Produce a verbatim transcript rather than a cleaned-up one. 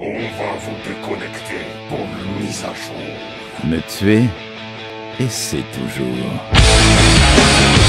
On va vous déconnecter pour une mise à jour. Me tuer, et c'est toujours...